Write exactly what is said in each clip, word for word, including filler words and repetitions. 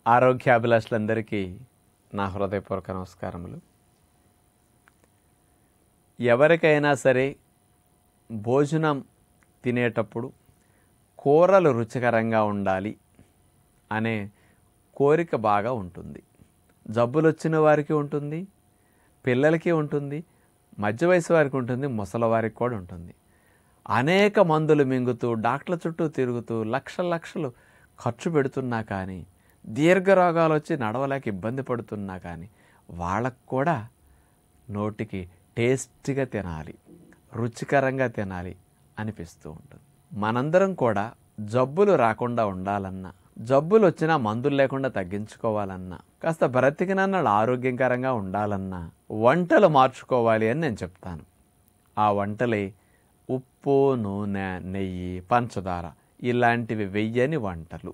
ఆరోగ్యాభిలాషులందరికీ నా హృదయపూర్వక నమస్కారములు. ఎవరికైనా సరే భోజనం తినేటప్పుడు కూరలు రుచికరంగా ఉండాలి అనే కోరిక బాగా ఉంటుంది. జబ్బులు వచ్చిన వారికి ఉంటుంది, పిల్లలకి ఉంటుంది, మధ్య వయసు వారికి ఉంటుంది, ముసలివారికి కూడా ఉంటుంది. అనేక మందులు మింగుతూ డాక్టర్ల చుట్టూ తిరుగుతూ లక్షల లక్షలు ఖర్చు పెడుతున్నా కానీ, దీర్ఘరోగాలు వచ్చి నడవలేక ఇబ్బంది పడుతున్నా కానీ వాళ్ళకు కూడా నోటికి టేస్టీగా తినాలి, రుచికరంగా తినాలి అనిపిస్తూ ఉంటుంది. మనందరం కూడా జబ్బులు రాకుండా ఉండాలన్నా, జబ్బులు వచ్చినా మందులు లేకుండా తగ్గించుకోవాలన్నా, కాస్త బ్రతికినన్నాడు ఆరోగ్యకరంగా ఉండాలన్నా వంటలు మార్చుకోవాలి అని నేను చెప్తాను. ఆ వంటలే ఉప్పు, నూనె, నెయ్యి, పంచదార ఇలాంటివి వెయ్యని వంటలు.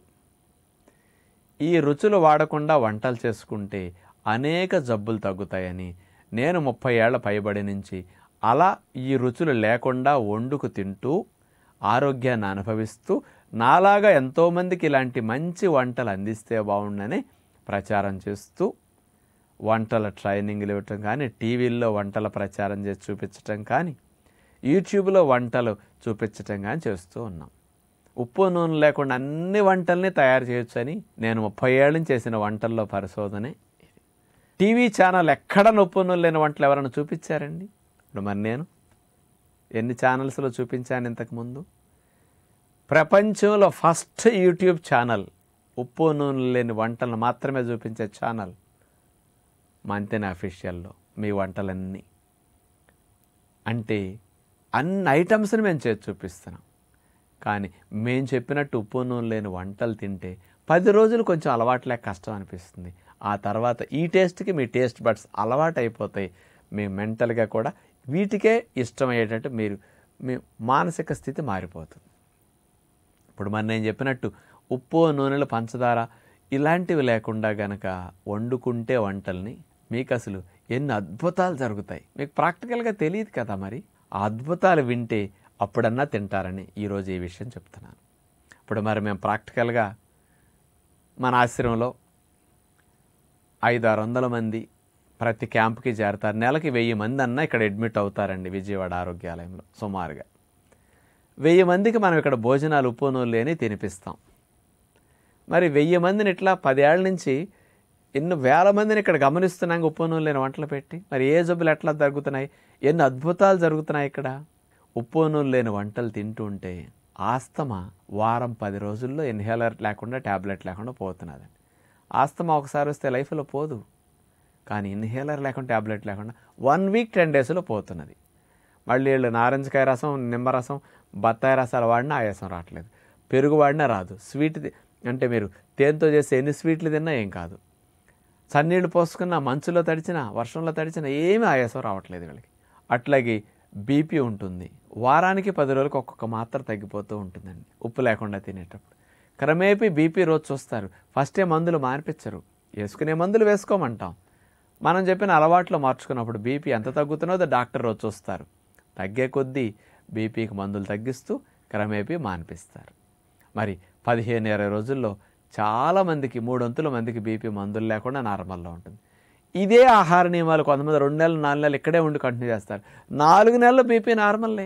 ఈ రుచులు వాడకుండా వంటలు చేసుకుంటే అనేక జబ్బులు తగ్గుతాయని నేను ముప్పై ఏళ్ల పైబడి నుంచి అలా ఈ రుచులు లేకుండా వండుకు తింటూ ఆరోగ్యాన్ని అనుభవిస్తూ నాలాగా ఎంతోమందికి ఇలాంటి మంచి వంటలు అందిస్తే బాగుండని ప్రచారం చేస్తూ వంటల ట్రైనింగ్లు ఇవ్వటం కానీ, టీవీల్లో వంటల ప్రచారం చేసి చూపించటం కానీ, యూట్యూబ్లో వంటలు చూపించటం కానీ చేస్తూ ఉన్నాం. ఉప్పు నూనె లేకుండా అన్ని వంటల్ని తయారు చేయొచ్చని నేను ముప్పై ఏళ్ళ నుంచి చేసిన వంటల్లో పరిశోధనే ఇది. టీవీ ఛానల్ ఎక్కడ ఉప్పు నూనె లేని వంటలు ఎవరైనా చూపించారండి? ఇప్పుడు మరి నేను ఎన్ని ఛానల్స్లో చూపించాను ఇంతకుముందు? ప్రపంచంలో ఫస్ట్ యూట్యూబ్ ఛానల్ ఉప్పు నూనె లేని వంటలను మాత్రమే చూపించే ఛానల్ మంతెన అఫీషియల్లో మీ వంటలన్నీ. అంటే అన్ని ఐటమ్స్ని మేము చేసి చూపిస్తున్నాం. కానీ మేము చెప్పినట్టు ఉప్పు నూనె లేని వంటలు తింటే పది రోజులు కొంచెం అలవాట్లేక కష్టం అనిపిస్తుంది. ఆ తర్వాత ఈ టేస్ట్కి మీ టేస్ట్ బడ్స్ అలవాటు అయిపోతాయి. మీ మెంటల్గా కూడా వీటికే ఇష్టమయ్యేటట్టు మీరు మీ మానసిక స్థితి మారిపోతుంది. ఇప్పుడు మరి నేను చెప్పినట్టు ఉప్పు, నూనెలు, పంచదార ఇలాంటివి లేకుండా గనక వండుకుంటే వంటల్ని మీకు అసలు ఎన్ని అద్భుతాలు జరుగుతాయి. మీకు ప్రాక్టికల్గా తెలియదు కదా. మరి ఆ అద్భుతాలు వింటే అప్పుడన్నా తింటారని ఈరోజు ఈ విషయం చెప్తున్నాను. ఇప్పుడు మరి మేము ప్రాక్టికల్గా మన ఆశ్రమంలో ఐదు ఆరు వందల మంది ప్రతి క్యాంప్కి చేరతారు. నెలకి వెయ్యి మంది అన్నా ఇక్కడ అడ్మిట్ అవుతారండి విజయవాడ ఆరోగ్యాలయంలో. సుమారుగా వెయ్యి మందికి మనం ఇక్కడ భోజనాలు ఉప్పు నూనె లేని తినిపిస్తాం. మరి వెయ్యి మందిని ఇట్లా పదేళ్ల నుంచి ఎన్ని వేల మందిని ఇక్కడ గమనిస్తున్నాం ఉప్పు నూనె లేని వంటలు పెట్టి. మరి ఏ జబ్బులు ఎట్లా జరుగుతున్నాయి, ఎన్ని అద్భుతాలు జరుగుతున్నాయి ఇక్కడ. ఉప్పు నూనె లేని వంటలు తింటూ ఉంటే ఆస్తమా వారం పది రోజుల్లో ఇన్హేలర్ లేకుండా ట్యాబ్లెట్ లేకుండా పోతున్నదండి. ఆస్తమా ఒకసారి వస్తే లైఫ్లో పోదు, కానీ ఇన్హేలర్ లేకుండా ట్యాబ్లెట్ లేకుండా వన్ వీక్ టెన్ డేస్లో పోతున్నది. మళ్ళీ వీళ్ళు నారింజకాయ రసం, నిమ్మరసం, బత్తాయి రసాలు వాడినా ఆయాసం రావట్లేదు, పెరుగు వాడినా రాదు. స్వీట్ అంటే మీరు తేనెతో చేస్తే ఎన్ని స్వీట్లు తిన్నా ఏం కాదు. చన్నీళ్ళు పోసుకున్న, మంచులో తడిచినా, వర్షంలో తడిచినా ఏమీ ఆయాసం రావట్లేదు వీళ్ళకి. అట్లాగే బీపీ ఉంటుంది. వారానికి పది రోజులకు ఒక్కొక్క మాత్ర తగ్గిపోతూ ఉంటుందండి ఉప్పు లేకుండా తినేటప్పుడు. క్రమేపీ బీపీ రోజు చూస్తారు. ఫస్టే మందులు మానిపించరు, వేసుకునే మందులు వేసుకోమంటాం. మనం చెప్పిన అలవాట్లు మార్చుకున్నప్పుడు బీపీ ఎంత తగ్గుతున్నదో డాక్టర్ రోజు చూస్తారు. తగ్గే కొద్దీ బీపీకి మందులు తగ్గిస్తూ క్రమేపీ మానిపిస్తారు. మరి పదిహేను ఇరవై రోజుల్లో చాలామందికి, మూడొంతుల మందికి బీపీ మందులు లేకుండా నార్మల్లో ఉంటుంది. ఇదే ఆహార నియమాలు కొంతమంది రెండు నెలలు నాలుగు నెలలు ఇక్కడే ఉండి కంటిన్యూ చేస్తారు. నాలుగు నెలలు బీపీ నార్మల్లే,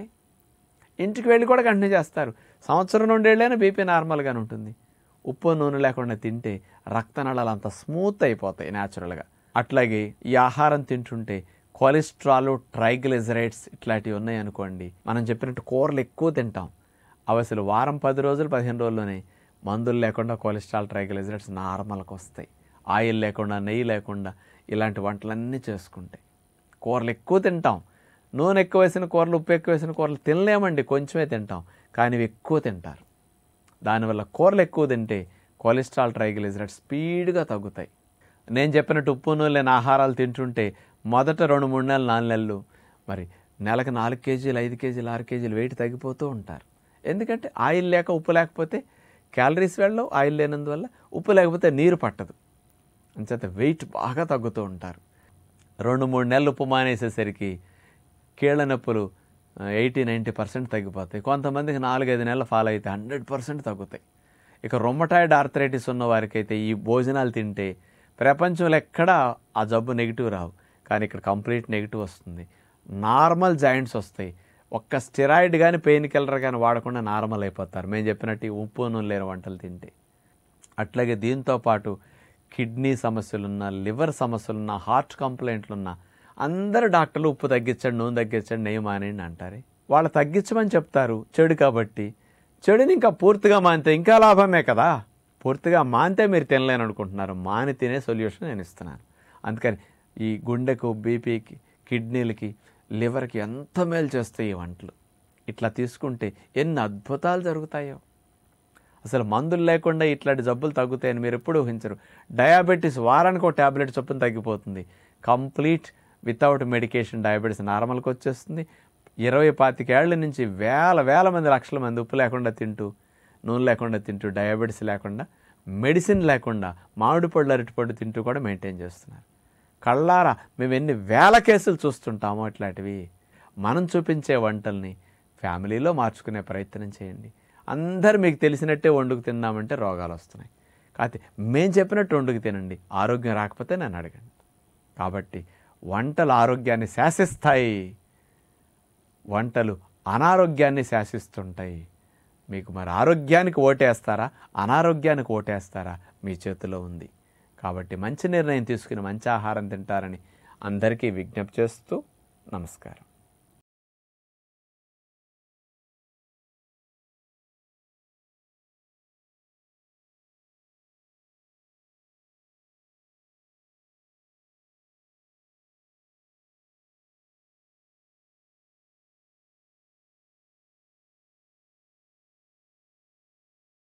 ఇంటికి వెళ్ళి కూడా కంటిన్యూ చేస్తారు. సంవత్సరం రెండేళ్ళైనా బీపీ నార్మల్గానే ఉంటుంది. ఉప్పు నూనె లేకుండా తింటే రక్తనాళాలు అంత స్మూత్ అయిపోతాయి న్యాచురల్గా. అట్లాగే ఈ ఆహారం తింటుంటే కొలెస్ట్రాల్, ట్రైగ్లిజరైడ్స్ ఇట్లాంటివి ఉన్నాయనుకోండి, మనం చెప్పినట్టు కూరలు ఎక్కువ తింటాం. అవి అసలు వారం పది రోజులు పదిహేను రోజుల్లోనే మందులు లేకుండా కొలెస్ట్రాల్, ట్రైగ్లిజరైడ్స్ నార్మల్కి వస్తాయి. ఆయిల్ లేకుండా, నెయ్యి లేకుండా ఇలాంటి వంటలన్నీ చేసుకుంటాయి. కూరలు ఎక్కువ తింటాం. నూనె ఎక్కువ వేసిన కూరలు, ఉప్పు ఎక్కువ వేసిన కూరలు తినలేమండి, కొంచెమే తింటాం. కానీ ఇవి ఎక్కువ తింటారు. దానివల్ల కూరలు ఎక్కువ తింటే కొలెస్ట్రాల్, ట్రైగ్లిజరైడ్స్ స్పీడ్గా తగ్గుతాయి. నేను చెప్పినట్టు ఉప్పు నూనె లేని ఆహారాలు తింటుంటే మొదట రెండు మూడు నెలలు నాలుగు నెలలు మరి నెలకు నాలుగు కేజీలు ఐదు కేజీలు ఆరు కేజీలు వెయిట్ తగ్గిపోతూ ఉంటారు. ఎందుకంటే ఆయిల్ లేక, ఉప్పు లేకపోతే క్యాలరీస్ వెళ్ళవు, ఆయిల్ లేనందువల్ల. ఉప్పు లేకపోతే నీరు పట్టదు, అంచేత వెయిట్ బాగా తగ్గుతూ ఉంటారు. రెండు మూడు నెలలు ఉప్పు మానేసేసరికి కీళ్ళ నొప్పులు ఎయిటీ నైంటీ పర్సెంట్ తగ్గిపోతాయి. కొంతమందికి నాలుగైదు నెలలు ఫాలో అయితే హండ్రెడ్ పర్సెంట్ తగ్గుతాయి. ఇక రొమటాయిడ్ ఆర్థరైటిస్ ఉన్న వారికైతే ఈ భోజనాలు తింటే ప్రపంచంలో ఎక్కడా ఆ జబ్బు నెగిటివ్ రావు, కానీ ఇక్కడ కంప్లీట్ నెగిటివ్ వస్తుంది. నార్మల్ జాయింట్స్ వస్తాయి. ఒక్క స్టెరాయిడ్ కానీ పెయిన్ కిల్లర్ కానీ వాడకుండా నార్మల్ అయిపోతారు మేము చెప్పినట్టు ఉప్పు నూనె లేని వంటలు తింటే. అట్లాగే దీంతోపాటు కిడ్నీ సమస్యలున్నా, లివర్ సమస్యలున్నా, హార్ట్ కంప్లైంట్లున్నా అందరు డాక్టర్లు ఉప్పు తగ్గించండి, నూనె తగ్గించండి, నెయ్యి మానేయండి అంటారే. వాళ్ళు తగ్గించమని చెప్తారు చెడు కాబట్టి. చెడుని ఇంకా పూర్తిగా మానితే ఇంకా లాభమే కదా. పూర్తిగా మానితే మీరు తినలేని అనుకుంటున్నారు, మాని తినే సొల్యూషన్ నేను ఇస్తున్నాను. అందుకని ఈ గుండెకు, బీపీకి, కిడ్నీలకి, లివర్కి ఎంత మేలు చేస్తాయి ఈ వంటలు. ఇట్లా తీసుకుంటే ఎన్ని అద్భుతాలు జరుగుతాయో. అసలు మందులు లేకుండా ఇట్లాంటి జబ్బులు తగ్గుతాయని మీరు ఎప్పుడు ఊహించరు. డయాబెటీస్ వారానికి ఒక ట్యాబ్లెట్ చొప్పున తగ్గిపోతుంది. కంప్లీట్ వితౌట్ మెడికేషన్ డయాబెటీస్ నార్మల్కి వచ్చేస్తుంది. ఇరవై పాతికేళ్ల నుంచి వేల వేల మంది, లక్షల మంది ఉప్పు లేకుండా తింటూ, నూనె లేకుండా తింటూ, డయాబెటీస్ లేకుండా, మెడిసిన్ లేకుండా, మామిడి పళ్ళు, అరటిపళ్ళు తింటూ కూడా మెయింటైన్ చేస్తున్నారు. కళ్ళారా మేము ఎన్ని వేల కేసులు చూస్తుంటామో ఇట్లాంటివి. మనం చూపించే వంటల్ని ఫ్యామిలీలో మార్చుకునే ప్రయత్నం చేయండి. అందరు మీకు తెలిసినట్టే వండుకు తిన్నామంటే రోగాలు వస్తున్నాయి. కాకపోతే మేము చెప్పినట్టు వండుకు తినండి, ఆరోగ్యం రాకపోతే నన్ను అడగండి. కాబట్టి వంటలు ఆరోగ్యాన్ని శాసిస్తాయి, వంటలు అనారోగ్యాన్ని శాసిస్తుంటాయి. మీకు మరి ఆరోగ్యానికి ఓటేస్తారా, అనారోగ్యానికి ఓటేస్తారా మీ చేతిలో ఉంది. కాబట్టి మంచి నిర్ణయం తీసుకుని మంచి ఆహారం తింటారని అందరికీ విజ్ఞప్తి చేస్తూ నమస్కారం.